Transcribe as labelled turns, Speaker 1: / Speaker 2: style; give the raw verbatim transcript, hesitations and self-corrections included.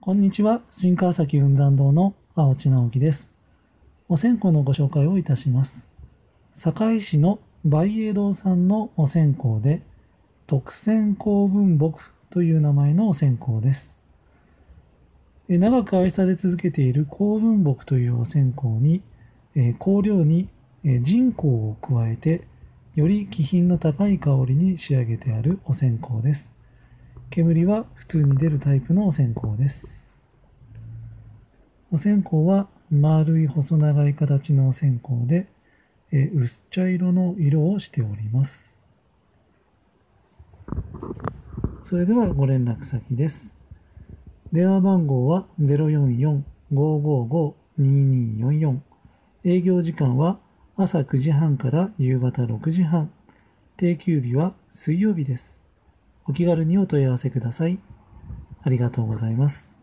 Speaker 1: こんにちは、新川崎雲山堂の青地直樹です。お線香のご紹介をいたします。堺市の梅栄堂さんのお線香で、特選香雲木という名前のお線香です。長く愛され続けている香雲木というお線香に、香料に人香を加えて、より気品の高い香りに仕上げてあるお線香です。煙は普通に出るタイプのお線香です。お線香は丸い細長い形のお線香で、え薄茶色の色をしております。それではご連絡先です。電話番号は ゼロよんよん ごーごーごー にーにーよんよん。営業時間は朝くじはんから夕方ろくじはん。定休日は水曜日です。お気軽にお問い合わせください。ありがとうございます。